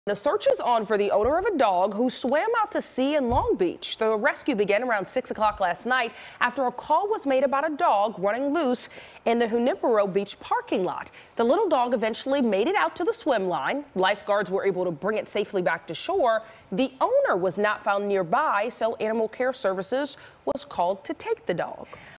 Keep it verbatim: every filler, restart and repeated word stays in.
The search is on for the owner of a dog who swam out to sea in Long Beach. The rescue began around six o'clock last night after a call was made about a dog running loose in the Junipero Beach parking lot. The little dog eventually made it out to the swim line. Lifeguards were able to bring it safely back to shore. The owner was not found nearby, so Animal Care Services was called to take the dog.